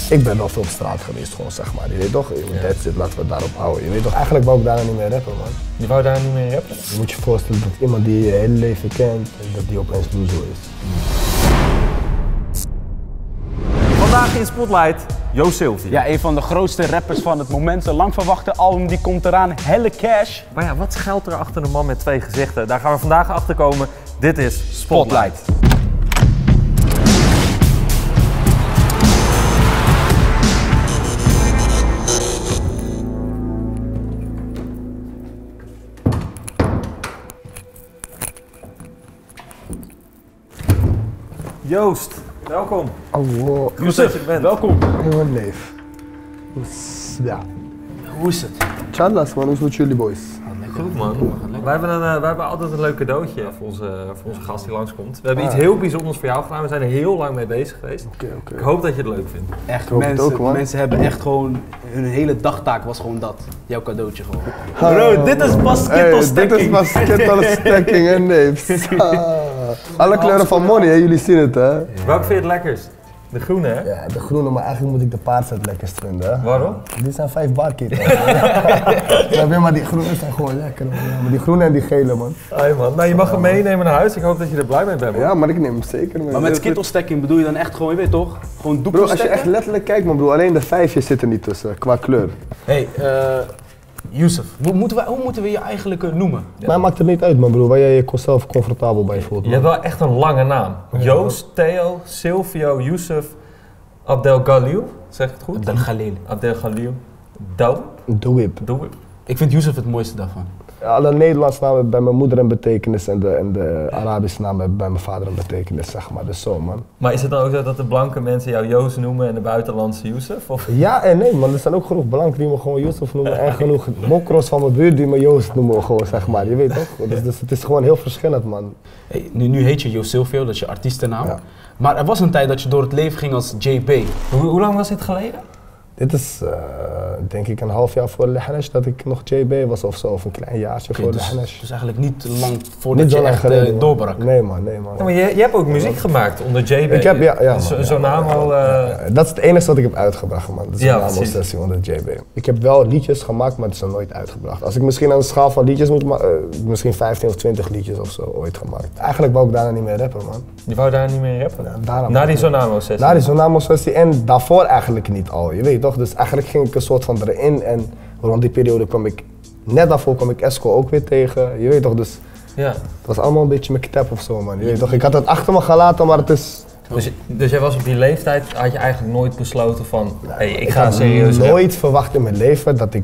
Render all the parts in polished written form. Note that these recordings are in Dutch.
Ik ben wel veel op straat geweest gewoon, zeg maar. Je weet toch, that's it, laten we het daarop houden. Je weet toch, eigenlijk wou ik daar niet meer rappen, man. Je wou daar niet meer rappen? Je moet je voorstellen dat iemand die je hele leven kent, dat die opeens loser is. Vandaag in Spotlight, Jo Silvio. Ja, een van de grootste rappers van het moment. Zijn lang verwachte album die komt eraan, Helle Cash. Maar ja, wat schuilt er achter een man met twee gezichten? Daar gaan we vandaag achter komen. Dit is Spotlight. Joost, welkom. Allah. Goed dat je er bent. Welkom. Heel leef. Ja. Hoe is het? Tjallas man, hoe is het met jullie boys? Goed man. Wij hebben altijd een leuk cadeautje voor onze gast die langskomt. We hebben iets heel bijzonders voor jou gedaan. We zijn er heel lang mee bezig geweest. Oké. Ik hoop dat je het leuk vindt. Echt, hoop het ook, man. mensen hebben echt gewoon, hun hele dagtaak was gewoon dat. Jouw cadeautje gewoon. Bro, dit is pas skittlestacking. Dit is pas skittlestacking en neefs. Alle kleuren van money, hè? Jullie zien het hè? Welke vind je het lekkerst? De groene hè? Ja, de groene, maar eigenlijk moet ik de paarse het lekkerst vinden. Hè? Waarom? Die zijn 5 barketten. Ja, maar die groene zijn gewoon lekker. Man. Maar die groene en die gele man. Hey man, nou je mag hem meenemen naar huis. Ik hoop dat je er blij mee bent man. Ja, maar ik neem hem zeker mee. Maar met skittlestacking bedoel je dan echt gewoon, je weet toch? Gewoon Bro, doekjes als je echt letterlijk kijkt man bro, alleen de 5'jes zitten niet tussen, qua kleur. Hey, Yusuf, hoe moeten we je eigenlijk noemen? Maar maakt het niet uit man bro, waar jij jezelf comfortabel bij voelt. Je Man. hebt wel echt een lange naam. Joost, Theo, Silvio, Yusuf, Abdel Galil. Zeg ik het goed? Abdel Galil. Abdel Galil. Douw. De whip. Ik vind Yusuf het mooiste daarvan. Alle Nederlandse namen hebben bij mijn moeder een betekenis en de Arabische namen hebben bij mijn vader een betekenis, zeg maar. Dus zo man. Maar is het dan ook zo dat de blanke mensen jou Joost noemen en de buitenlandse Yusuf? Of? Ja en nee man, er zijn ook genoeg blanken die me gewoon Yusuf noemen en genoeg mokros van mijn buurt die me Joost noemen gewoon, zeg maar. Je weet toch? Dus het is gewoon heel verschillend man. Hey, nu heet je Jo Silvio, dat is je artiestennaam. Ja. Maar er was een tijd dat je door het leven ging als JB. Hoe lang was dit geleden? Dit is denk ik een half jaar voor Lehnesh dat ik nog JB was of zo, of een klein jaartje voor Lehnesh. Dus eigenlijk niet lang voordat Niet je zo lang echt geleden. doorbrak. Nee man. Ja, maar je hebt ook muziek gemaakt onder JB. Ik heb, ja. Zo'n naam al... Dat is het enige wat ik heb uitgebracht man, dat is Ja, een naamobsessie onder JB. Ik heb wel liedjes gemaakt, maar het is nog nooit uitgebracht. Als ik misschien aan een schaal van liedjes moet maken, misschien 15 of 20 liedjes of zo ooit gemaakt. Eigenlijk wou ik daarna niet meer rappen man. Je wou daar niet meer rappen? Ja, Na die Zonamo-sessie? Na die Zonamo-sessie en daarvoor eigenlijk niet al, je weet toch? Dus eigenlijk ging ik een soort van erin en rond die periode net daarvoor kwam ik Esco ook weer tegen, je weet toch? Dus ja. het was allemaal een beetje mijn tap of zo man, je weet toch? Ik had het achter me gelaten, maar het is... Dus jij was op die leeftijd, had je eigenlijk nooit besloten van, hey, ik ga serieus had nooit verwacht in mijn leven dat ik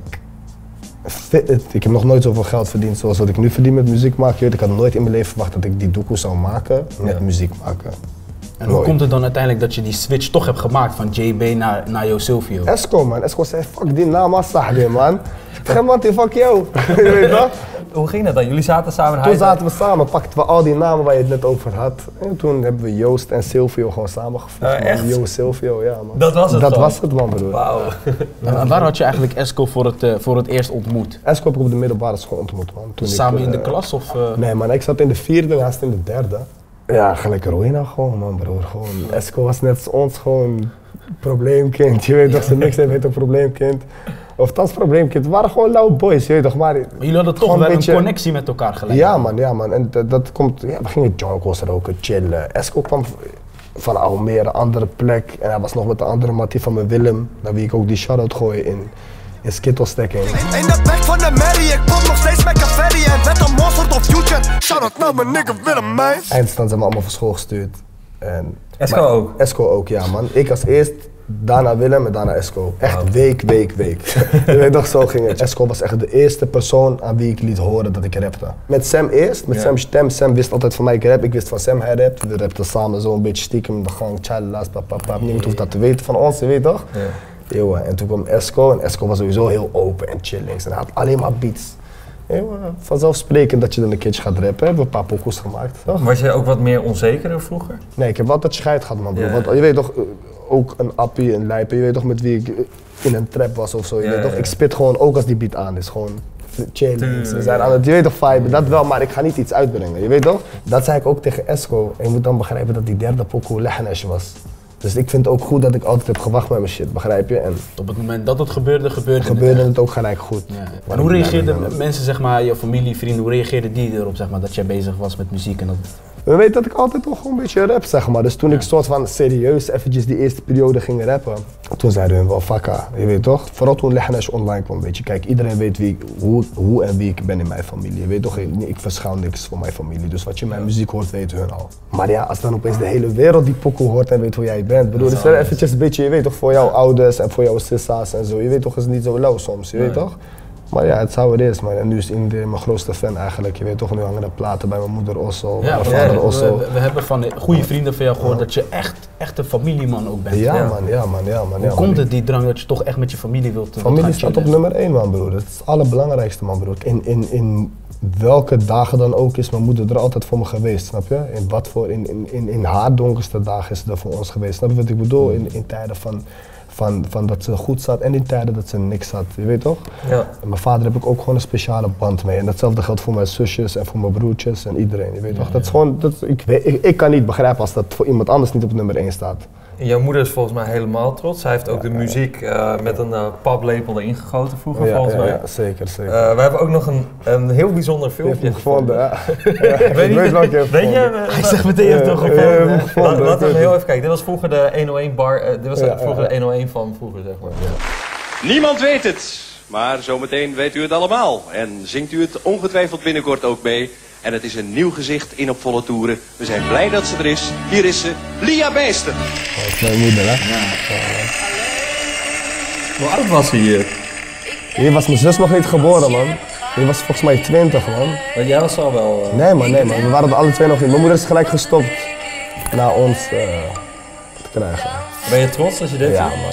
heb nog nooit zoveel geld verdiend zoals wat ik nu verdien met muziek maken. Ik had nooit in mijn leven verwacht dat ik die doekoe zou maken met muziek maken. En hoe komt het dan uiteindelijk dat je die switch toch hebt gemaakt van JB naar Jo Silvio? Esco man, Esco zei fuck die naam Asahdi man. Geen man die fuck jou. Je weet toch? Hoe ging dat dan? Jullie zaten samen Toen zaten we samen, pakten we al die namen waar je het net over had. En toen hebben we Joost en Silvio gewoon samengevoegd. Echt? Joost, Silvio, ja man. Dat was het Dat dan? was het man broer. Wauw. En waar had je eigenlijk Esco voor het eerst ontmoet? Esco heb ik op de middelbare school ontmoet man. Toen Samen in de klas of? Nee man, ik zat in de 4e, haast in de 3e. Ja, gelijk Rowena gewoon man broer. Gewoon, Esco was net als ons gewoon probleemkind. Je weet toch, ze niks heeft, heet een probleemkind. Of thans probleemkind. We waren gewoon lauwe boys, je weet toch. Maar jullie hadden toch wel een connectie met elkaar gelijk? Ja man. En dat komt, ja, we gingen jonkels roken, chillen. Esco kwam van Almere, een andere plek. En hij was nog met de andere mattie van mijn Willem, naar wie ik ook die shout-out gooi in skittlestacking. In de back van de Mary, ik kom nog steeds met Caferri en werd een monster of future. Shout-out naar mijn nigga Willem, man. Eindstand zijn we allemaal van school gestuurd. En Esco ook? Esco ook, ja man. Ik als eerst, daarna Willem en daarna Esco. Echt week. Je weet toch, zo ging het. Esco was echt de eerste persoon aan wie ik liet horen dat ik rapte. Met Sam eerst, met Sam's stem. Sam wist altijd van mij ik rap, ik wist van Sam hij rapt. We rapten samen zo een beetje stiekem in de gang, tjallas, papapap. Niemand hoeft dat te weten van ons, je weet toch? Ja. Eeuwen. En toen kwam Esco en Esco was sowieso heel open en chillings en hij had alleen maar beats. Eeuwen. Vanzelfsprekend dat je dan een keertje gaat rappen, hebben we een paar pokoes gemaakt. Toch? Was je ook wat meer onzekerder vroeger? Nee, ik heb altijd scheid gehad man bro. Ja. Want je weet toch, ook een appie, een lijper, je weet toch met wie ik in een trap was of zo. Je weet toch, ik spit gewoon ook als die beat aan is. Gewoon chillings, we zijn aan het, je weet toch, vibe, dat wel, maar ik ga niet iets uitbrengen, je weet toch? Dat zei ik ook tegen Esco. En je moet dan begrijpen dat die derde pokoe Lehnesh was. Dus ik vind het ook goed dat ik altijd heb gewacht met mijn shit, begrijp je? En Op het moment dat het gebeurde gebeurde het ook gelijk goed. Ja. En hoe reageerden mensen, zeg maar, je familie, vrienden, hoe reageerden die erop, zeg maar, dat jij bezig was met muziek en dat? We weten dat ik altijd toch gewoon een beetje rap, zeg maar. Dus toen ik soort van serieus eventjes die eerste periode ging rappen, toen zeiden hun wel fakka, je weet toch? Vooral toen Lehnash online kwam, weet je. Kijk, iedereen weet hoe en wie ik ben in mijn familie. Je weet toch, ik verschuil niks voor mijn familie. Dus wat je in mijn muziek hoort, weten hun al. Maar ja, als dan opeens de hele wereld die pokoe hoort en weet hoe jij bent, bedoel, is wel eventjes een beetje, je weet toch, voor jouw ouders en voor jouw sissa's en zo. Je weet toch, is het niet zo lauw soms, je weet toch? Maar ja, het is hoe het is, man. En nu is iedereen mijn grootste fan eigenlijk. Je weet toch, nu hangen de platen bij mijn moeder Osso, mijn vader Osso. We hebben van goede vrienden van jou gehoord dat je echt een familieman ook bent. Ja, man. Hoe komt het, die drang dat je toch echt met je familie wilt Familie staat op nummer 1, man, broer. Dat is het allerbelangrijkste, man, broer. In welke dagen dan ook is mijn moeder er altijd voor me geweest, snap je? In haar donkerste dagen is ze er voor ons geweest. Snap je wat ik bedoel? In tijden van dat ze goed zat en in tijden dat ze niks zat, je weet toch? Ja. En mijn vader heb ik ook gewoon een speciale band mee. En datzelfde geldt voor mijn zusjes en voor mijn broertjes en iedereen, je weet toch? Dat is gewoon, ik kan niet begrijpen als dat voor iemand anders niet op nummer 1 staat. Jouw moeder is volgens mij helemaal trots. Zij heeft ook de muziek met een paplepel erin gegoten vroeger, volgens mij. Ja, zeker. We hebben ook nog een heel bijzonder filmpje gevonden. Ja. Ik weet niet, weet je? Hij zegt meteen, je hebt toch gevonden. Laten we heel even kijken. Dit was vroeger de 101 bar, dit was vroeger de 101 van vroeger, zeg maar. Ja. Niemand weet het, maar zometeen weet u het allemaal. En zingt u het ongetwijfeld binnenkort ook mee. En het is een nieuw gezicht in op volle toeren. We zijn blij dat ze er is. Hier is ze, Lia Beester. Dat is mijn moeder, hè? Ja. Hoe oud was ze hier? Hier was mijn zus nog niet geboren, man. Die was volgens mij 20, man. Want jij was al wel... Nee, man. We waren er alle twee nog niet. Mijn moeder is gelijk gestopt na ons te krijgen. Ben je trots als je dit ziet? Ja, man.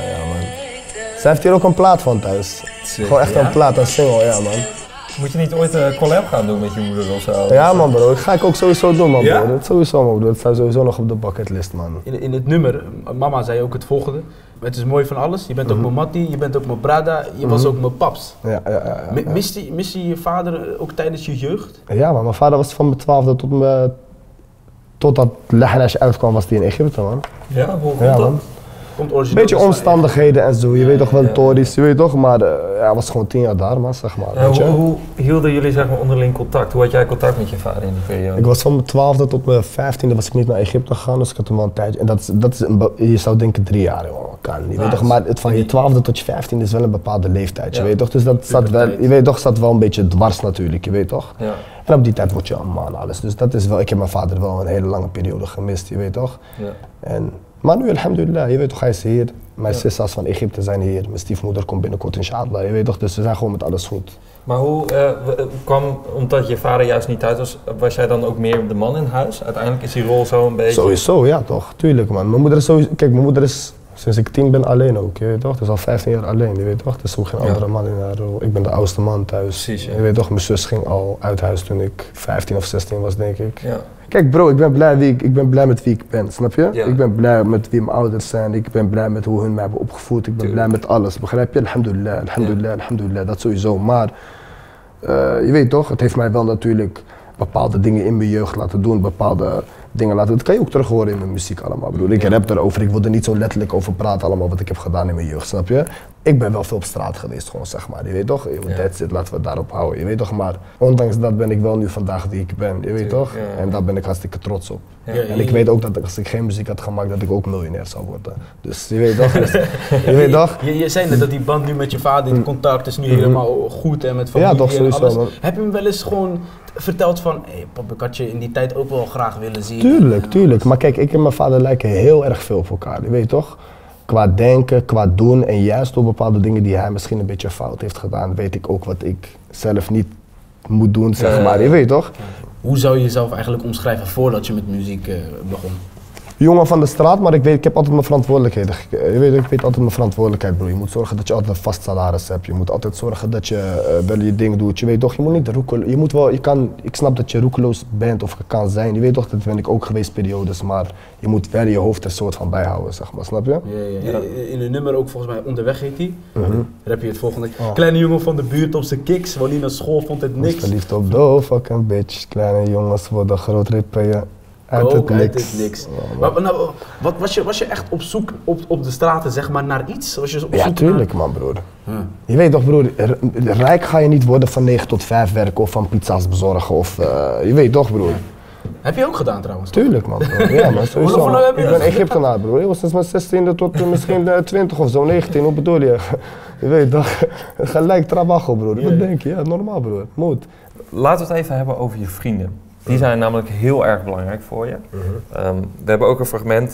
Zij heeft hier ook een plaat van thuis. Gewoon echt een plaat, een single, ja, man. Moet je niet ooit een collab gaan doen met je moeder of zo? Ja, man, bro. Dat ga ik ook sowieso doen, man, bro. Dat sowieso, man, bro. Dat staat sowieso nog op de bucketlist, man. In het nummer, mama zei ook het volgende. Het is mooi van alles. Je bent ook mijn mattie, je bent ook mijn brada, je was ook mijn paps. Ja. Mist je vader ook tijdens je jeugd? Ja, maar mijn vader was van mijn 12e totdat Lehnash uitkwam, was hij in Egypte, man. Ja, hoe komt dat? Een beetje omstandigheden en zo, je weet toch wel, Tories, je weet toch, maar hij was gewoon 10 jaar daar, man, zeg maar. Hoe hielden jullie, zeg maar, onderling contact? Hoe had jij contact met je vader in die periode? Ik was van mijn 12e tot mijn 15e was ik niet naar Egypte gegaan, dus ik had hem wel een tijdje. En dat is je zou denken 3 jaar, joh, kan niet, weet toch, maar van je 12e tot je 15e is wel een bepaalde leeftijd, je weet toch, dus dat staat wel, je weet toch, staat wel een beetje dwars natuurlijk, je weet toch. Ja. En op die tijd word je een man, alles, dus dat is wel, ik heb mijn vader wel een hele lange periode gemist, je weet toch. Ja. Maar nu, alhamdulillah, je weet toch, hij is hier. Mijn sissa's van Egypte zijn hier. Mijn stiefmoeder komt binnenkort inshallah, je weet toch, dus we zijn gewoon met alles goed. Maar hoe kwam, omdat je vader juist niet thuis was jij dan ook meer de man in huis? Uiteindelijk is die rol zo een beetje... Sowieso, ja toch, tuurlijk man. Mijn moeder is sowieso, kijk, mijn moeder is sinds ik 10 ben alleen ook, je weet toch, dus al 15 jaar alleen, je weet toch. Er is ook geen andere man in haar rol. Ik ben de oudste man thuis. Precies, ja. Je weet toch, mijn zus ging al uit huis toen ik 15 of 16 was, denk ik. Ja. Kijk bro, ik ben blij met wie ik ben, snap je? Ja. Ik ben blij met wie mijn ouders zijn, ik ben blij met hoe hun mij hebben opgevoed, ik ben blij met alles, begrijp je? Alhamdulillah, dat sowieso. Maar je weet toch, het heeft mij wel natuurlijk bepaalde dingen in mijn jeugd laten doen, bepaalde dingen laten. Dat kan je ook terug horen in mijn muziek allemaal. Broer. Ik rap erover, ik wil er niet zo letterlijk over praten allemaal wat ik heb gedaan in mijn jeugd, snap je? Ik ben wel veel op straat geweest gewoon, zeg maar, je weet toch? That's it, laten we het daarop houden, je weet toch? Maar ondanks dat ben ik wel nu vandaag wie ik ben, je weet toch? Ja. En daar ben ik hartstikke trots op. Ja. En ik weet ook dat als ik geen muziek had gemaakt, dat ik ook miljonair zou worden. Dus je weet toch? Je weet toch? Je zei net dat die band nu met je vader in contact is nu helemaal goed en met familie toch, sowieso, en alles. Man. Heb je hem wel eens gewoon verteld van, hey, pap, ik had je in die tijd ook wel graag willen zien? Tuurlijk. Maar kijk, ik en mijn vader lijken heel erg veel op elkaar, je weet toch? Qua denken, qua doen en juist door bepaalde dingen die hij misschien een beetje fout heeft gedaan, weet ik ook wat ik zelf niet moet doen, zeg maar, je weet toch? Hoe zou je jezelf eigenlijk omschrijven voordat je met muziek begon? Jongen van de straat, maar ik heb altijd mijn verantwoordelijkheden. Ik weet altijd mijn verantwoordelijkheid, bro. Je moet zorgen dat je altijd een vast salaris hebt. Je moet altijd zorgen dat je wel je ding doet. Je weet toch, je moet niet roekelen. Je moet wel, ik snap dat je roekeloos bent of kan zijn. Je weet toch, dat ben ik ook geweest periodes, maar je moet wel je hoofd er soort van bijhouden, zeg maar, snap je? Ja. In een nummer ook volgens mij Onderweg heet die. Dan heb je het volgende. Kleine jongen van de buurt op zijn kicks, wanneer naar school vond het niks. Verliefd op de fucking bitch. Kleine jongens worden groot rippen, ja. Uit het niks. Ja, maar nou, was je echt op zoek op de straten, zeg maar, naar iets? Was je op ja, zoek tuurlijk man, broer. Je weet toch, broer, rijk ga je niet worden van 9 tot 5 werken of van pizza's bezorgen of, je weet toch, broer. Heb je ook gedaan trouwens? Tuurlijk man, broer. Ja man, sowieso. Hoe lang heb je Ik dat ben Egyptenaar, broer. Ik was sinds mijn 16e tot misschien 20 of zo, 19, hoe bedoel je? Je weet toch, gelijk trabajo, broer. Wat denk je? Ja, normaal, broer. Moet. Laten we het even hebben over je vrienden. Die zijn namelijk heel erg belangrijk voor je. We hebben ook een fragment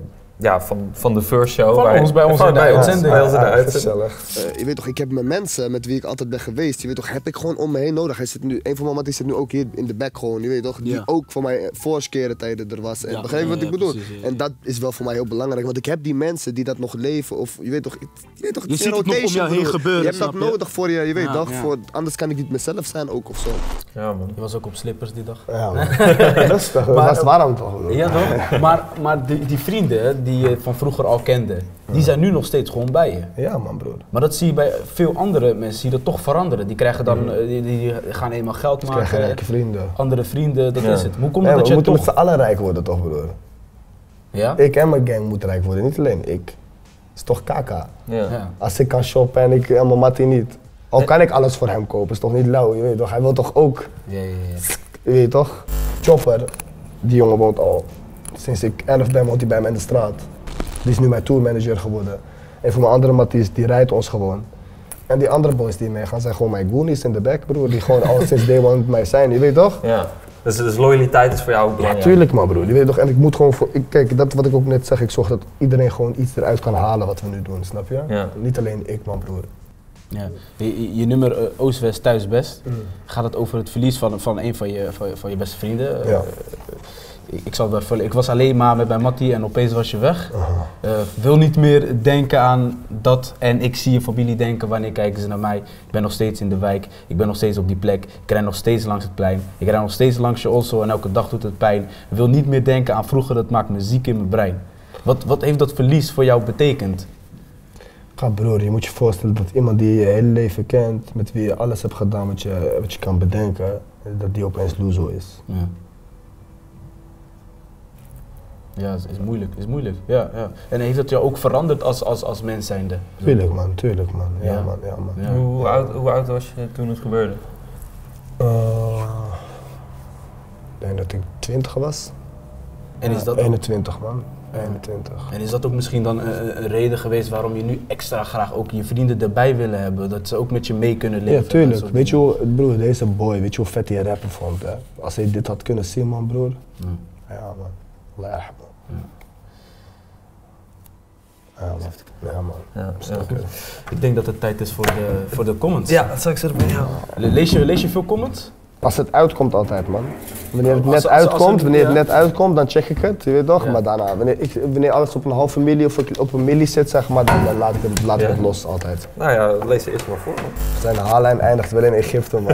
van de first show. Bij ons in de uitzending. Gezellig. Je weet toch, ik heb mijn mensen met wie ik altijd ben geweest, je weet toch, heb ik gewoon om me heen nodig. Hij zit nu, een van mijn mannen zit nu ook hier in de back gewoon, je weet toch, die ook voor mij voorskeren tijden er was. En begrijp je wat ik bedoel? Precies, en dat is wel voor mij heel belangrijk, want ik heb die mensen die dat nog leven of je weet toch, je ziet het nog om jou heen gebeuren. Je hebt dat nodig voor je weet toch, anders kan ik niet mezelf zijn ook of zo. Ja man. Je was ook op slippers die dag. Ja man. Rustig, dat was warm toch? Ja toch? Maar die vrienden die je van vroeger al kende, die zijn nu nog steeds gewoon bij je. Ja man, broer. Maar dat zie je bij veel andere mensen, zie je dat toch veranderen. Die krijgen dan, die gaan eenmaal geld maken. Krijgen rijke vrienden. Andere vrienden, dat is het. Hoe komt het dat we je moeten toch... met z'n allen rijk worden toch, broer? Ja? Ik en mijn gang moeten rijk worden, niet alleen ik. Het is toch kaka. Ja. Als ik kan shoppen en mijn mattie niet. Al kan ik alles voor hem kopen, is toch niet lauw, je weet toch? Hij wil toch ook, je weet toch? Chopper, die jongen woont al, sinds ik 11 ben woont hij bij mij in de straat. Die is nu mijn tourmanager geworden. En voor mijn andere matties, die rijdt ons gewoon. En die andere boys die meegaan zijn gewoon mijn goonies in de back, broer. Die gewoon al sinds day one met mij zijn, je weet toch? Ja. Dus loyaliteit is voor jou ook belangrijk? Ja, tuurlijk man, broer. Je weet toch? En ik moet gewoon kijk, dat wat ik ook net zeg, ik zorg dat iedereen gewoon iets eruit kan halen wat we nu doen, snap je? Ja. Niet alleen ik man, broer. Ja. Je nummer Oost-West Thuis-Best, gaat het over het verlies van een van je beste vrienden. Ja. Ik zal het wel vullen. Ik was alleen maar met mijn mattie en opeens was je weg. Wil niet meer denken aan dat en ik zie je familie denken wanneer kijken ze naar mij. Ik ben nog steeds in de wijk, ik ben nog steeds op die plek, ik rijd nog steeds langs het plein. Ik rijd nog steeds langs je Osso en elke dag doet het pijn. Wil niet meer denken aan vroeger, dat maakt me ziek in mijn brein. Wat heeft dat verlies voor jou betekend? Ja, broer, je moet je voorstellen dat iemand die je hele leven kent, met wie je alles hebt gedaan wat je kan bedenken, dat die opeens loezo is. Ja. Ja, is moeilijk. Ja. En heeft dat jou ook veranderd als mens zijnde? Tuurlijk man. Ja. Man. Ja. Hoe oud was je toen het gebeurde? Ik denk dat ik 20 was. En is dat 21 man. 21. En is dat ook misschien dan een reden geweest waarom je nu extra graag ook je vrienden erbij willen hebben? Dat ze ook met je mee kunnen leven? Ja, tuurlijk. Weet je hoe, broer, deze boy, weet je hoe vet hij rapper vond, hè? Als hij dit had kunnen zien, man, broer. Ja, man. Allah yarhamah. Ja, man. Ja. Ik denk dat het tijd is voor de comments. Ja, dat zou ik zeggen bij jou. Lees je veel comments? Als het uitkomt altijd, man. Wanneer het net uitkomt, dan check ik het, je weet toch? Ja. Maar daarna, wanneer alles op een halve milli of op een milli zit, zeg maar, dan laat ik het los altijd. Nou ja, lees er eerst maar voor. Zijn haarlijn eindigt wel in Egypte, man.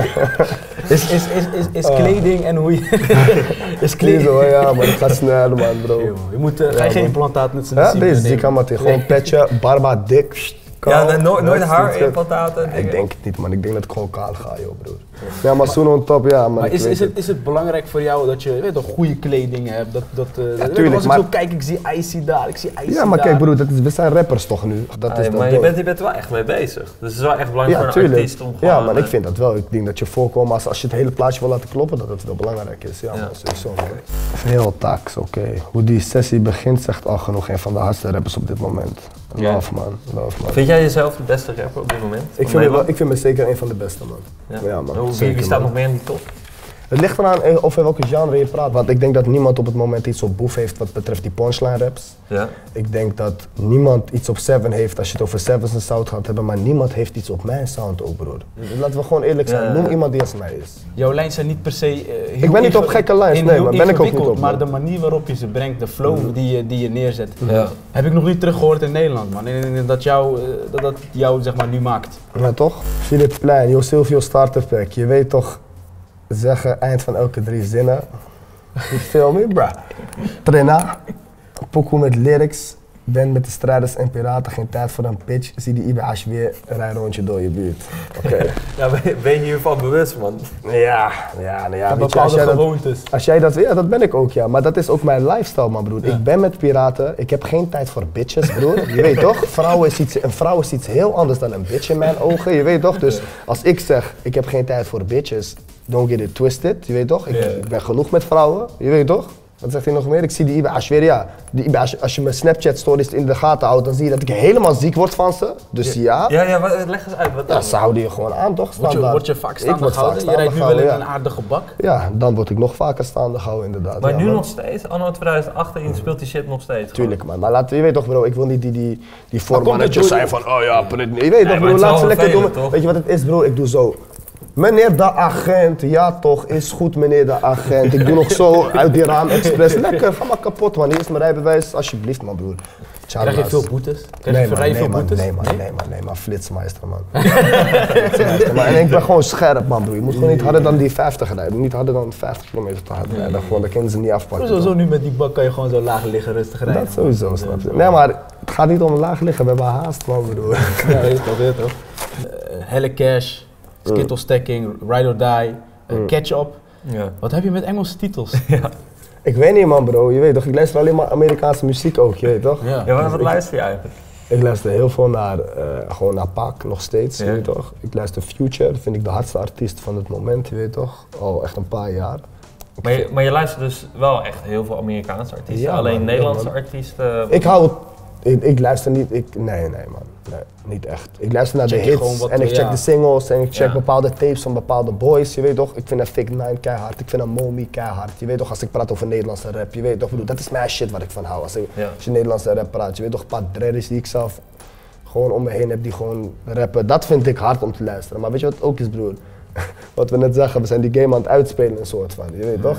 Is kleding en hoe je... is kleding... Zo, ja, maar het gaat snel, man, bro. Je moet, ga je geen implantaat met z'n ja, deze ziek aan, gewoon petje, barba, dik. Ja, nooit haarimplantaten. Ik denk het niet, man. Ik denk dat ik gewoon kaal ga, joh, broer. Ja, maar zo'n on top, ja, man. Maar is het belangrijk voor jou dat je weet, goede kleding hebt? Ja, tuurlijk, als ik zo kijk, ik zie Icy daar, ik zie Icy daar. Ja, maar kijk, broer, we zijn rappers toch nu? Maar je bent er wel echt mee bezig. Dus het is wel echt belangrijk voor een artiest om gewoon... Ja, man, ik vind dat wel. Ik denk dat je voorkomt, als je het hele plaatje wil laten kloppen, dat het wel belangrijk is. Ja, man, sowieso, man. Veel tax, oké. Hoe die sessie begint zegt al genoeg. Een van de hardste rappers op dit moment. Love, man. Vind jij jezelf de beste rapper op dit moment? Ik vind me zeker een van de beste, man. Ja, man. Wie staat nog meer in die top? Het ligt eraan over welke genre je praat. Want ik denk dat niemand op het moment iets op Boef heeft wat betreft die punchline raps. Ja. Ik denk dat niemand iets op Seven heeft als je het over Seven's en sound gaat hebben, maar niemand heeft iets op mijn sound ook, broer. Laten we gewoon eerlijk zijn. Noem iemand die als mij is. Jouw lijns zijn niet per se heel ik ben niet op gekke lijns, nee, maar ben ik ook niet op. Maar de manier waarop je ze brengt, de flow die je neerzet, heb ik nog niet teruggehoord in Nederland, man. En dat jou zeg maar nu maakt. Ja, toch? Philip Plein, Jo Silvio Starter Pack. Je weet toch zeggen eind van elke 3 zinnen. You feel me, bruh? Trena, pokoe met lyrics, ben met de strijders en piraten, geen tijd voor een pitch. Zie die IBA's weer een rijrondje door je buurt. Oké. Ja, ben je hiervan bewust, man? Ja, weet bepaalde je, gewoontes. als jij dat, ja, dat ben ik ook, ja. Maar dat is ook mijn lifestyle, man, broer. Ik ben met piraten, ik heb geen tijd voor bitches, broer. Je weet toch? Een vrouw is iets heel anders dan een bitch in mijn ogen, je weet toch? Dus als ik zeg, ik heb geen tijd voor bitches, don't get it twisted, je weet toch? Ik ben genoeg met vrouwen, je weet toch? Wat zegt hij nog meer? Ik zie die IBA's weer, ja. Als je mijn Snapchat stories in de gaten houdt, dan zie je dat ik helemaal ziek word van ze. Dus ja. Ja, leg eens uit. Wat Ja, ze houden je gewoon aan, toch? Word je vaak staande gehouden? Je rijdt nu wel in een aardige bak. Ja, dan word ik nog vaker staande gehouden, inderdaad. Maar ja, nu man. nog steeds? Anno 2018 speelt die shit nog steeds? Tuurlijk, man. Maar je weet toch, bro, ik wil niet die komt voormannetjes het zijn van, oh ja, je weet toch, maar bro, het is laat wel ze lekker vervelend, doen. toch? Weet je wat het is, bro? Ik doe zo. Meneer de agent, ja toch, is goed meneer de agent. Ik doe nog zo uit die raam expres. Lekker, ga maar kapot, man. Hier is mijn rijbewijs, alsjeblieft, man, broer. Krijg je veel boetes? Krijg je vrij veel boetes? Nee, man, flitsmeister, man. Flitsmeister, man. En ik ben gewoon scherp, man, broer. Je moet gewoon niet harder dan die 50 rijden. Niet harder dan 50 kilometer te hard rijden. Dan kunnen ze niet afpakken. Sowieso nu met die bak kan je gewoon zo laag liggen, rustig rijden. Dat sowieso, snap je. Nee, maar het gaat niet om laag liggen, we hebben haast, man, broer. Ja, weet toch. Helle Cash, Skittle Stacking, Ride or Die, Catch Up. Ja. Wat heb je met Engelse titels? Ik weet niet, man, bro. Je weet toch, ik luister alleen maar Amerikaanse muziek ook, je weet toch? Ja, wat luister je eigenlijk? Ik luister heel veel gewoon naar Pac, nog steeds, je weet toch? Ik luister Future, vind ik de hardste artiest van het moment, je weet toch? Al echt een paar jaar. Maar je luistert dus wel echt heel veel Amerikaanse artiesten, Ja, alleen man, Nederlandse ja, man. artiesten? Ik luister niet, nee, man. Nee, niet echt. Ik luister naar Check de je gewoon hits wat, en ik check ja. de singles en ik check Ja. bepaalde tapes van bepaalde boys, je weet toch? Ik vind een Fake 9 keihard, ik vind een Momi keihard, je weet toch? Als ik praat over Nederlandse rap, je weet toch? Bedoel, dat is mijn shit waar ik van hou. Als je Nederlandse rap praat, je weet toch? Een paar dreaders die ik zelf gewoon om me heen heb die gewoon rappen, dat vind ik hard om te luisteren. Maar weet je wat het ook is, broer? Wat we net zeggen, we zijn die game aan het uitspelen, een soort van, je weet toch?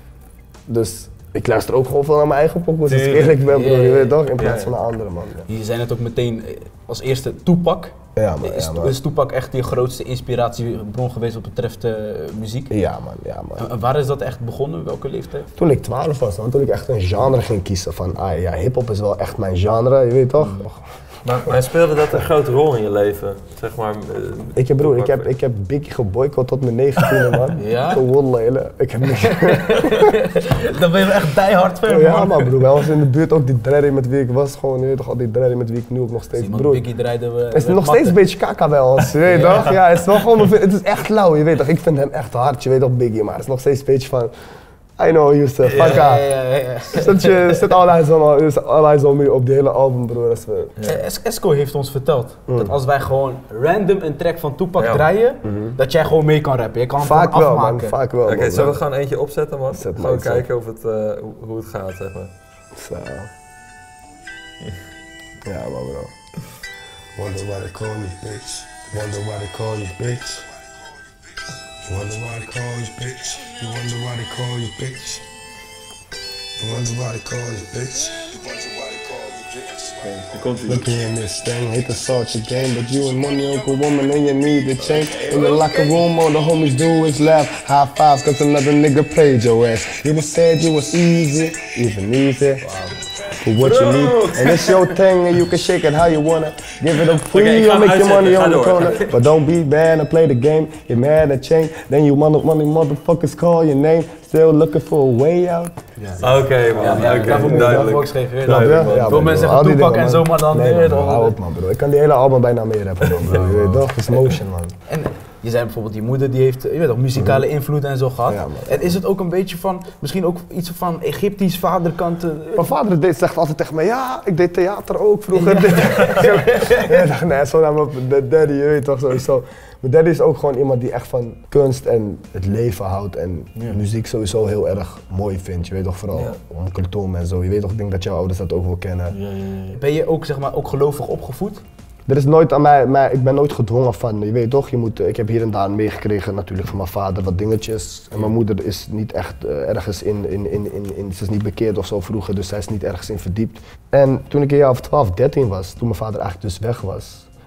Dus ik luister ook gewoon veel naar mijn eigen pokoes, als ik eerlijk ben, broer, je weet toch? In plaats van een andere man. Ja. Je zei net ook meteen als eerste Tupac. Ja, man, Is Tupac echt je grootste inspiratiebron geweest wat betreft muziek? Ja, man. En waar is dat echt begonnen? Welke leeftijd? Toen ik 12 was, man, toen ik echt een genre ging kiezen van, ja, hip-hop is wel echt mijn genre, je weet toch? Maar speelde dat een grote rol in je leven? Zeg maar, Ik heb Biggie geboycott tot mijn 19e, man. Ja? Wallah, ik heb niet. Dan ben je echt diehard fan, man. Ja, man, broer. Wij was in de buurt ook die dredder met wie ik was, gewoon, je weet toch, al die dredder met wie ik nu ook nog steeds, broer. Biggie draaide we. Het is nog steeds een beetje kaka bij ons, je weet toch? Ja, het is wel gewoon, het is echt lauw, je weet toch? Ik vind hem echt hard, je weet toch, Biggie, maar het is nog steeds een beetje van, I know Yusuf, kaka. Zet all eyes on me op die hele album, broer. Esco heeft ons verteld dat als wij gewoon random een track van Tupac draaien, dat jij gewoon mee kan rappen. Je kan hem Vaak gewoon wel, afmaken. man, vaak wel. Oké, man. zullen we gewoon eentje opzetten, man? Zet maar Gewoon iets op. kijken of hoe het gaat, zeg maar. Zo. Ja, man, bro. Wonder why they call me bitch. Wonder why they call you bitch. Wonder why they call you bitch. You wonder why they call you bitch. You wonder why they call you bitch. Looking in this thing, hate to start your game, but you and money uncle woman and you need to change. In the locker room, all the homies do is laugh. High fives cause another nigga played your ass. You was said you was easy, even easier. For what you need, and it's your thing and you can shake it how you wanna. Give it a free or make your money on the corner. But don't be bad and play the game. Get mad and change, then you motherfuckers call your name. Still looking for a way out. Oké, man. Oké, duidelijk. Veel mensen zeggen Tupac en zo, maar dan nee, man, hou op, man, bro. Ik kan die hele album bijna meer rappen, man, bro. Je weet toch? Het is motion, man. En je zei bijvoorbeeld, je moeder die heeft je weet toch, muzikale invloed en zo gehad. Ja, man. En is het ook een beetje van, misschien ook iets van Egyptisch vaderkant? Mijn vader zegt altijd tegen mij, ja, ik deed theater ook vroeger. Ja. Nee, zo naar mijn daddy, je weet toch, sowieso. Mijn daddy is ook gewoon iemand die echt van kunst en het leven houdt en muziek sowieso heel erg mooi vindt. Je weet toch, vooral om cultuur en zo. Je weet toch, ik denk dat jouw ouders dat ook wel kennen. Ben je ook, zeg maar, ook gelovig opgevoed? Er is nooit aan mij, ik ben nooit gedwongen van, je weet toch, ik heb hier en daar meegekregen natuurlijk van mijn vader wat dingetjes. En mijn moeder is niet echt ergens ze is niet bekeerd of zo vroeger, dus zij is niet ergens in verdiept. En toen ik een jaar of 12, 13 was, toen mijn vader eigenlijk dus weg was,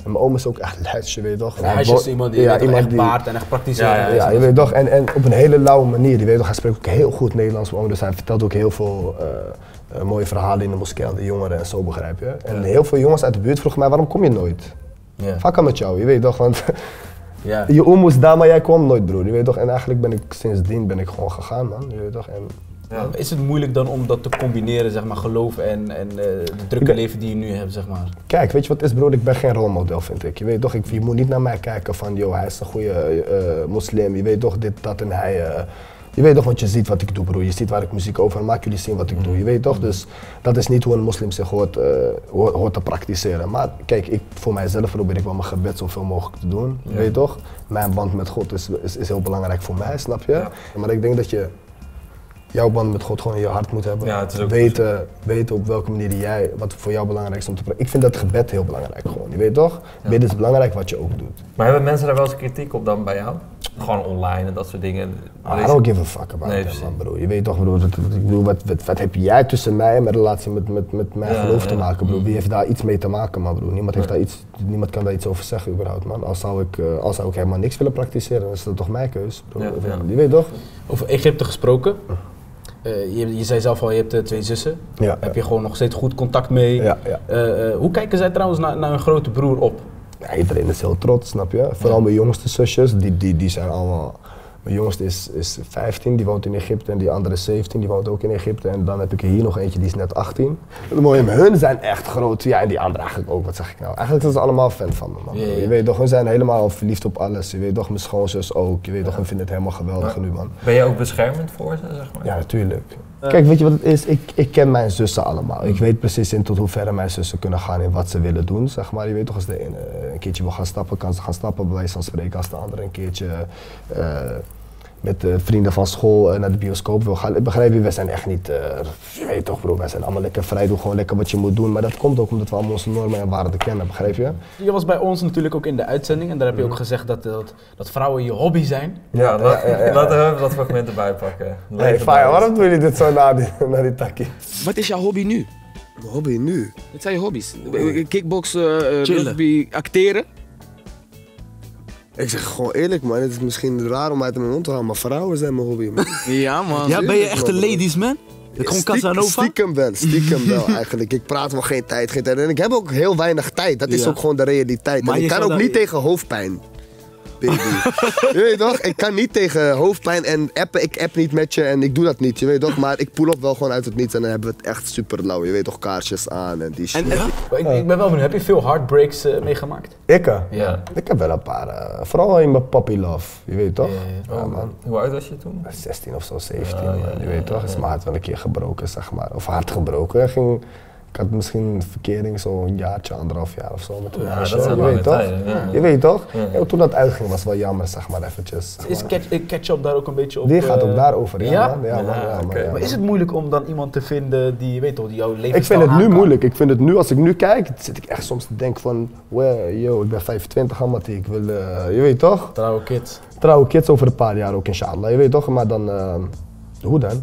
En mijn oom is ook echt luid, je weet toch. Hij is just iemand die echt baart en echt praktiseert. Ja, je weet toch. En op een hele lauwe manier, je weet toch. Hij spreekt ook heel goed Nederlands, mijn oom. Dus hij vertelt ook heel veel mooie verhalen in de moskee aan de jongeren en zo, begrijp je. En heel veel jongens uit de buurt vroegen mij, waarom kom je nooit? Vakka met jou, je weet toch. Want je oom moest daar, maar jij kwam nooit, broer. Je weet toch. En eigenlijk sindsdien gewoon gegaan, man. Je weet toch. En, is het moeilijk dan om dat te combineren, zeg maar, geloof en de drukke leven die je nu hebt, zeg maar? Kijk, weet je wat het is, broer? Ik ben geen rolmodel, vind ik. Je weet toch, je moet niet naar mij kijken van, joh, hij is een goede moslim. Je weet toch, dit, dat en hij... je weet toch, want je ziet wat ik doe, broer. Je ziet waar ik muziek over maak, jullie zien wat ik doe. Je weet toch, dus dat is niet hoe een moslim zich hoort te praktiseren. Maar kijk, voor mijzelf probeer ik wel mijn gebed zoveel mogelijk te doen. Je weet toch? Mijn band met God is heel belangrijk voor mij, snap je? Ja. Maar ik denk dat je jouw band met God gewoon in je hart moet hebben. Ja, het is ook weten op welke manier wat voor jou belangrijk is om te praten. Ik vind dat gebed heel belangrijk gewoon, je weet toch? Ja. Bidden is belangrijk wat je ook doet. Maar hebben mensen daar wel eens kritiek op dan bij jou? Gewoon online en dat soort dingen? I don't give a fuck about that, man, bro. Je weet toch, bro, wat heb jij tussen mij en mijn relatie met mijn geloof te maken, bro? Wie heeft daar iets mee te maken, man, bro? Niemand kan daar iets over zeggen, überhaupt, man. Als zou ik helemaal niks willen praktiseren, dan is dat toch mijn keus, bro. Je weet toch? Over Egypte gesproken. Je zei zelf al, je hebt 2 zussen. Ja, heb je gewoon nog steeds goed contact mee? Ja. Hoe kijken zij trouwens naar hun grote broer op? Ja, iedereen is heel trots, snap je? Vooral mijn jongste zusjes, die zijn allemaal... Mijn jongste is 15, die woont in Egypte en die andere is 17, die woont ook in Egypte. En dan heb ik er hier nog eentje, die is net 18. Het mooie, hun zijn echt groot, ja, en die andere eigenlijk ook, wat zeg ik nou? Eigenlijk zijn ze allemaal fan van me, man. Je weet toch, hun zijn helemaal verliefd op alles. Je weet toch, mijn schoonzus ook, je weet toch, hun vinden het helemaal geweldig nu, man. Ben je ook beschermend voor ze, zeg maar? Ja, natuurlijk. Kijk, weet je wat het is? Ik ken mijn zussen allemaal. Ik weet precies tot hoeverre mijn zussen kunnen gaan in wat ze willen doen, zeg maar. Je weet toch, als de ene een keertje wil gaan stappen, kan ze gaan stappen, bij wijze van spreken. Als de andere een keertje met vrienden van school naar de bioscoop wil gaan. Begrijp je, we zijn echt niet, je weet toch, bro, wij zijn allemaal lekker vrij, doe gewoon lekker wat je moet doen. Maar dat komt ook omdat we allemaal onze normen en waarden kennen, begrijp je? Je was bij ons natuurlijk ook in de uitzending en daar heb je ook gezegd dat vrouwen je hobby zijn. Ja, laten we dat fragment erbij pakken. Hey, Faya, waarom doen jullie dit zo naar die takkie? Wat is jouw hobby nu? Mijn hobby nu? Wat zijn je hobby's? Kickboksen, rugby, acteren? Ik zeg gewoon eerlijk, man. Het is misschien raar om uit mijn mond te halen, maar vrouwen zijn mijn hobby, man. Ja, man. Ja, ben je echt een ladies man? Gewoon Casanova? Stiekem wel eigenlijk. Ik praat wel geen tijd. En ik heb ook heel weinig tijd. Dat is ook gewoon de realiteit. Maar en ik kan ook niet tegen hoofdpijn. Baby. Je weet toch? Ik kan niet tegen hoofdpijn en appen. Ik app niet met je en ik doe dat niet, je weet toch? Maar ik pull op wel gewoon uit het niets en dan hebben we het echt super lauw. Je weet toch, kaarsjes aan en die shit. Ik ben wel benieuwd, heb je veel heartbreaks meegemaakt? Ik? Ja. Ik heb wel een paar, vooral in mijn puppy love, je weet toch? Ja, man. Hoe oud was je toen? 16 of zo, 17, man. Je weet toch? Is mijn hart wel een keer gebroken, zeg maar. Of hard gebroken. Ik had misschien een verkering, zo'n jaartje, 1,5 jaar of zo met een meisje. Dat is wel je weet toch? Ja, toen dat uitging was wel jammer, zeg maar eventjes. Is Ketchup daar ook een beetje op? Die gaat ook daarover, ja. Maar is het moeilijk om dan iemand te vinden die, weet toch, die jouw leven Ik vind het nu moeilijk. Ik vind het nu, als ik nu kijk, zit ik echt soms te denken van, ik ben 25, Amati, ik wil, je weet toch? Trouwe kids over een paar jaar ook, inshallah, je weet toch? Maar dan... Hoe dan?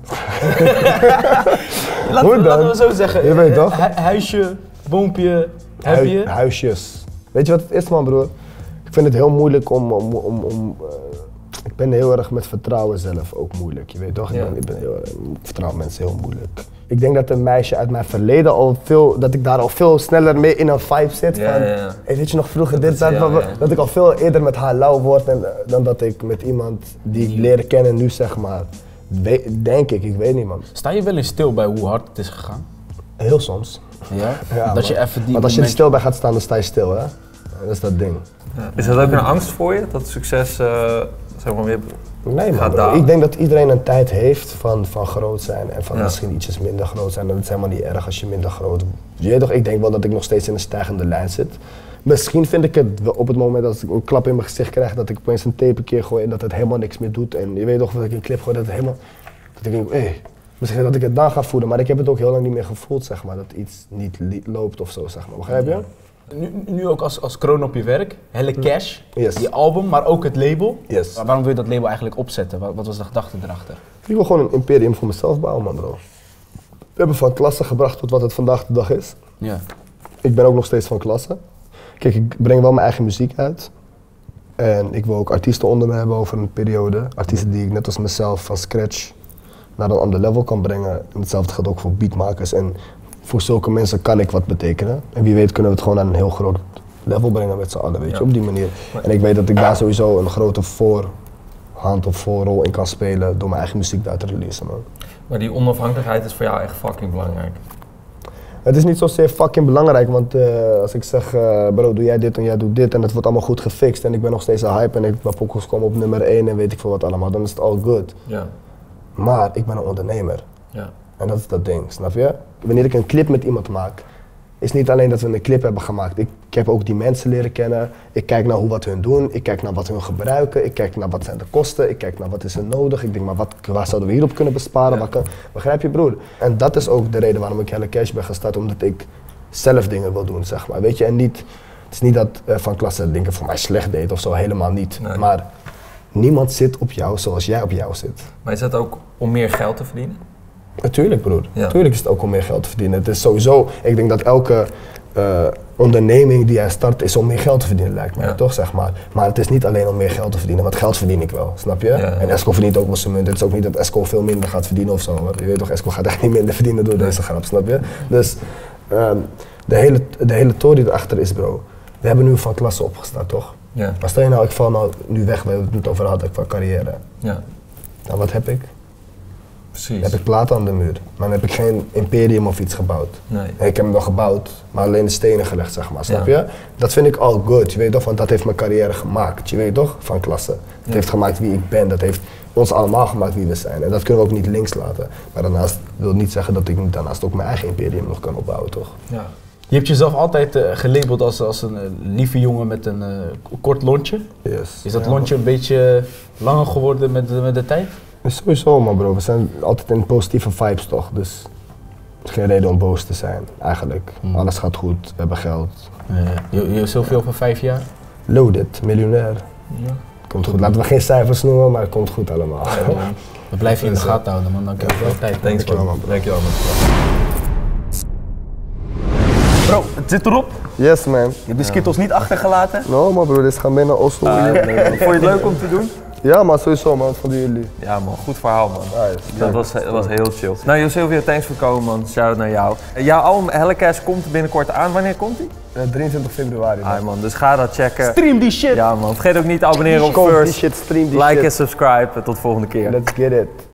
Laten we zo zeggen. Je weet toch? Huisje, boompje, heb je? Huisjes. Weet je wat het is, man, broer? Ik vind het heel moeilijk ik ben heel erg met vertrouwen zelf ook moeilijk. Je weet toch? Ik vertrouw mensen heel moeilijk. Ik denk dat een meisje uit mijn verleden dat ik daar al veel sneller mee in een vibe zit. Hey, weet je nog vroeger dat ik al veel eerder met haar lauw word dan dat ik met iemand die ik leren kennen nu, zeg maar. Denk ik weet niet, man. Sta je wel eens stil bij hoe hard het is gegaan? Heel soms. Ja? Dat je even want als je er stil bij gaat staan, dan sta je stil, hè? Dat is dat ding. Ja. Is dat ook een angst voor je, dat succes zeg maar weer gaat dalen? Ik denk dat iedereen een tijd heeft van groot zijn en van misschien ietsjes minder groot zijn. Dat is helemaal niet erg als je minder groot wordt. Ik denk wel dat ik nog steeds in een stijgende lijn zit. Misschien vind ik het op het moment dat ik een klap in mijn gezicht krijg, dat ik opeens een tape een keer gooi en dat het helemaal niks meer doet. En je weet toch dat ik een clip gooi dat het helemaal... Dat ik denk, misschien dat ik het dan ga voelen, maar ik heb het ook heel lang niet meer gevoeld, zeg maar. Dat iets niet loopt of zo, zeg maar. Begrijp je? Nu ook als kroon op je werk, Helle Cash, yes. Je album, maar ook het label. Yes. Waarom wil je dat label eigenlijk opzetten? Wat was de gedachte erachter? Ik wil gewoon een imperium voor mezelf bouwen, man, bro. We hebben van klasse gebracht tot wat het vandaag de dag is. Ja. Ik ben ook nog steeds van klasse. Kijk, ik breng wel mijn eigen muziek uit. En ik wil ook artiesten onder me hebben over een periode. Artiesten die ik net als mezelf van scratch naar een ander level kan brengen. En hetzelfde geldt ook voor beatmakers. En voor zulke mensen kan ik wat betekenen. En wie weet kunnen we het gewoon aan een heel groot level brengen met z'n allen, weet je, op die manier. En ik weet dat ik daar sowieso een grote voorhand of voorrol in kan spelen door mijn eigen muziek daar te releasen, man. Maar die onafhankelijkheid is voor jou echt fucking belangrijk. Het is niet zozeer fucking belangrijk, want als ik zeg, bro, doe jij dit en jij doet dit en het wordt allemaal goed gefixt en ik ben nog steeds een hype en mijn pokkels komen op nummer 1 en weet ik veel wat allemaal, dan is het all good. Ja. Maar ik ben een ondernemer. Ja. En dat is dat ding, snap je? Wanneer ik een clip met iemand maak, is niet alleen dat we een clip hebben gemaakt. Ik heb ook die mensen leren kennen. Ik kijk naar wat hun doen. Ik kijk naar wat hun gebruiken. Ik kijk naar wat zijn de kosten. Ik kijk naar wat is er nodig. Ik denk, maar waar zouden we hierop kunnen besparen? Ja. Begrijp je, broer? En dat is ook de reden waarom ik Helle Cash ben gestart. Omdat ik zelf dingen wil doen, zeg maar. Weet je, en niet, het is niet dat Van Klasse dingen voor mij slecht deed of zo. Helemaal niet. Nee. Maar niemand zit op jou zoals jij op jou zit. Maar is dat ook om meer geld te verdienen? Natuurlijk, broer. Ja. Natuurlijk is het ook om meer geld te verdienen. Het is sowieso, ik denk dat elke onderneming die jij start is om meer geld te verdienen, lijkt mij, toch, zeg maar. Maar het is niet alleen om meer geld te verdienen, want geld verdien ik wel, snap je? Ja. En Esco verdient ook wel zijn munt. Het is ook niet dat Esco veel minder gaat verdienen of zo. Want je weet toch, Esco gaat echt niet minder verdienen door deze grap, snap je? Dus de hele tory erachter is, bro, we hebben nu Van Klasse opgestart, toch? Ja. Maar stel je nou, ik val nou nu weg, we hebben het over hadden qua carrière. Ja. Nou, wat heb ik? Precies. Dan heb ik platen aan de muur, maar dan heb ik geen imperium of iets gebouwd. Nee. Ik heb hem wel gebouwd, maar alleen de stenen gelegd, zeg maar, snap Ja. je? Dat vind ik all good, je weet toch, want dat heeft mijn carrière gemaakt, je weet toch, Van Klasse. Het heeft gemaakt wie ik ben, dat heeft ons allemaal gemaakt wie we zijn. En dat kunnen we ook niet links laten. Maar daarnaast wil niet zeggen dat ik niet daarnaast ook mijn eigen imperium nog kan opbouwen, toch? Ja. Je hebt jezelf altijd gelabeld als een lieve jongen met een kort lontje. Yes. Is dat lontje een beetje langer geworden met de tijd? Sowieso, man, bro. We zijn altijd in positieve vibes, toch? Dus er is geen reden om boos te zijn, eigenlijk. Alles gaat goed, we hebben geld. Je hebt zoveel van 5 jaar? Loaded, miljonair. Ja. Komt goed. Laten we geen cijfers noemen, maar het komt goed allemaal. We blijven je in de gaten houden, man. Dank je wel voor de tijd. Thanks, Dankjewel, man. man. Dankjewel, man. Bro, het zit erop. Yes, man. Je hebt de Skittles niet achtergelaten. No, man, bro. Dit is gaan binnen Oslo. Vond je het leuk om te doen? Ja, maar sowieso, man. Wat vonden jullie? Ja man, goed verhaal man. Nice. Dat was heel chill. Nou Josilvio, thanks voor komen man. Shout naar jou. Jouw album Helle Cash komt binnenkort aan. Wanneer komt die? 23 februari. Man. Ah man, dus ga dat checken. Stream die shit! Ja man, vergeet ook niet te abonneren op Koop die First. shit, stream die Like shit. en subscribe. Tot de volgende keer. Let's get it.